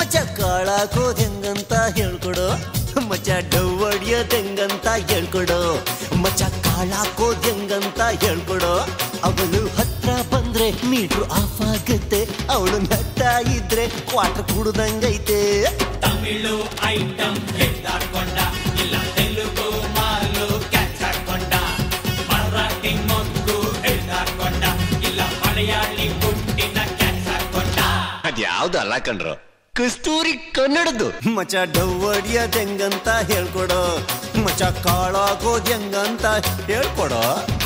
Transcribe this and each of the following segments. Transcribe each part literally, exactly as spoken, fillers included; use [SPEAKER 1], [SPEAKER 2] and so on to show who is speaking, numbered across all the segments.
[SPEAKER 1] ಮಚ್ಚ ಕಾಳಾಕೋದ್ ಹೆಂಗಂತ ಹೇಳ್ಕೊಡು ಮಚ್ಚ ಡವ್ ಹೊಡಿಯೋದ್ ಹೆಂಗಂತ ಹೇಳ್ಕೊಡು ಮಚ್ಚ ಕಾಳಾಕೋದ್ ಹೆಂಗಂತ ಹೇಳ್ಕೊಡು ಅವಳು ಹತ್ರ ಬಂದ್ರೆ ಮೀಟ್ರು ಆಫ್ ಆಗುತ್ತೆ ಅವಳು ನಗ್ತಾ ಇದ್ರೆ ಕ್ವಾರ್ಟರ್ ಕುಡ್ದಂಗೈತೆ
[SPEAKER 2] ತಮಿಳು ಐಟಮ್ ಹಿಡ್ದಾಡ್ಕೊಂಡ ಇಲ್ಲ ತೆಲುಗು ಮಾಲು ಕ್ಯಾಚ್ ಹಾಕೊಂಡ ಮರಾಠಿ ಮೊಗ್ಗು ಹಿಡ್ದಾಡ್ಕೊಂಡ ಇಲ್ಲ ಮಲಯಾಳಿ ಹುಟ್ಟಿನ ಕ್ಯಾಚ್ ಹಾಕೊಂಡ
[SPEAKER 1] ಅದ್ಯಾವ್ದು ಅಲ್ಲ ಕಣ್ರು ಕಸ್ತೂರಿ ಕನ್ನಡದ್ದು ಮಚ್ಚ ಡವ್ ಹೊಡಿಯೋದ್ ಹೆಂಗಂತ ಹೇಳ್ಕೊಡು ಮಚ್ಚ ಕಾಳಾಗೋದ್ ಹೆಂಗಂತ ಹೇಳ್ಕೊಡು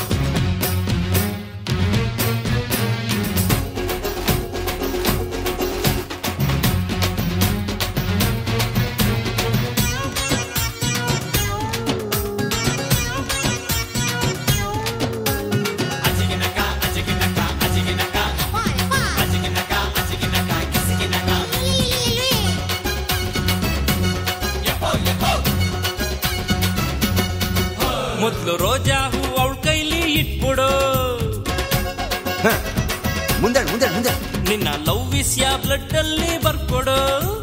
[SPEAKER 2] ಮೊದ್ಲು ರೋಜಾ ಹೂ ಅವಳ ಕೈಲಿ ಇಟ್ಬಿಡು
[SPEAKER 1] ಮುಂದೆ ಮುಂದೆ ಮುಂದೆ
[SPEAKER 2] ನಿನ್ನ ಲವ್ ವಿಷಯ ಬ್ಲಡ್ ಅಲ್ಲಿ ಬರ್ಕೊಡು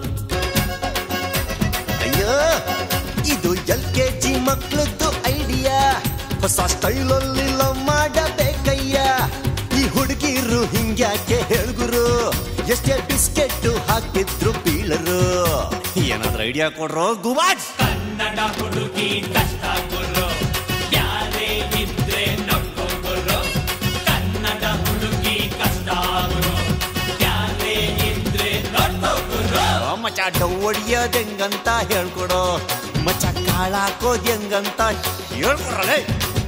[SPEAKER 1] ಅಯ್ಯೋ ಇದು ಎಲ್ ಕೆ ಜಿ ಮಕ್ಳದ್ದು ಐಡಿಯಾ ಹೊಸ ಸ್ಟೈಲಲ್ಲಿ ಲವ್ ಮಾಡಬೇಕಯ್ಯ ಈ ಹುಡುಗಿರು ಹಿಂಗ್ಯಾಕೆ ಹೇಳ್ಗುರು ಎಷ್ಟೇ ಬಿಸ್ಕೆಟ್ ಹಾಕಿದ್ರು ಬೀಳರು ಏನಾದ್ರೂ ಐಡಿಯಾ ಕೊಡ್ರೋ ಗುವಾಜ್
[SPEAKER 2] ಕನ್ನಡ ಹುಡುಗಿ ಕಷ್ಟ ಗುರು ಯಾರೇ ಇದ್ರೆ ನಡ್ಕೋ ಗುರು ಕನ್ನಡ ಹುಡುಗಿ ಕಷ್ಟ ಗುರು ಯಾರೇ ಇದ್ರೆ ನಡ್ಕೋ ಗುರು
[SPEAKER 1] ಮಚ್ಚ ಡವ್ ಹೊಡಿಯೋದ್ ಹೆಂಗಂತ ಹೇಳ್ಕೊಡು ಮಚ್ಚ ಕಾಳಾಕೋದ್ ಹೆಂಗಂತ ಹೇಳ್ಕೊಡ್ರಲೇ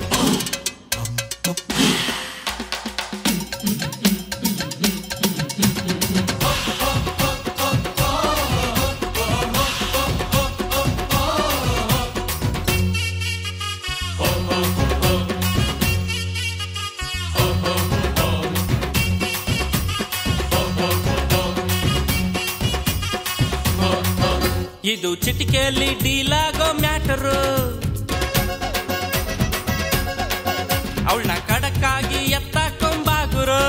[SPEAKER 2] ಇದು ಚಿಟಿಕೆಯಲ್ಲಿ ಡೀಲ್ ಆಗೋ ಮ್ಯಾಟರು ಅವಳನ್ನ ಕಡಕ್ಕಾಗಿ ಎತ್ತಾಕೊಂಬಾಗುರು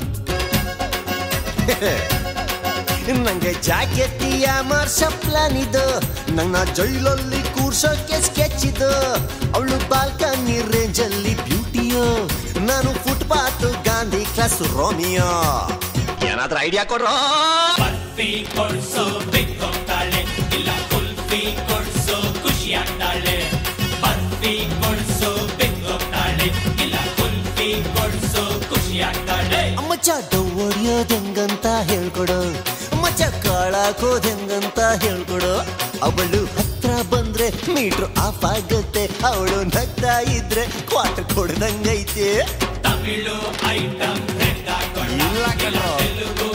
[SPEAKER 1] ನಂಗೆ ಜಾಕೆಟಿಯ ಮಾರ್ಷ ಪ್ಲಾನ್ ಇದು ನನ್ನ ಜೈಲಲ್ಲಿ ಕೂರ್ಸೋಕೆ ಸ್ಕೆಚ್ ಇದು ಅವಳು ಬಾಲ್ಕನಿ ರೇಂಜ್ ಅಲ್ಲಿ ಬ್ಯೂಟಿಯೋ ನಾನು ಫುಟ್ಪಾತ್ ಗಾಂಧಿ ಕ್ಲಾಸ್ ರೋಮಿಯೋ ಏನಾದ್ರೂ ಐಡಿಯಾ ಕೊಡ್ರೋ
[SPEAKER 2] ಬರ್ಫಿ ಕೊಡ್ಸೋ ಬಿಕ್ಕೋಗ್ತಾಳೆ ಇಲ್ಲ ಕುಲ್ಫಿ ಕೊಡ್ಸೋ ಖುಷಿ ಆಗ್ತಾಳೆ ಬರ್ಫಿ ಕೊಡ್ಸೋ ಬಿಕ್ಕೋಗ್ತಾಳೆ ಇಲ್ಲ ಕುಲ್ಫಿ ಕೊಡ್ಸೋ ಖುಷಿ ಆಗ್ತಾಳೆ
[SPEAKER 1] ಮಚ್ಚ ಡವ್ ಹೊಡಿಯೋದ್ ಹೆಂಗಂತ ಹೇಳ್ಕೊಡು ಮಚ್ಚ ಕಾಳಾಕೋದ್ ಹೆಂಗಂತ ಹೇಳ್ಕೊಡು ಅವಳು ಹತ್ರ ಬಂದ್ರೆ ಮೀಟ್ರು ಆಫ್ ಆಗುತ್ತೆ ಅವಳು ನಗ್ತಾ ಇದ್ರೆ ಕ್ವಾರ್ಟರ್ ಕೊಡ್ದಂಗೈತೆ
[SPEAKER 2] ತಮಿಳು ಐಟಮ್
[SPEAKER 1] ಇಲ್ಲ ಕಣೋ.
[SPEAKER 2] ತೆಲುಗು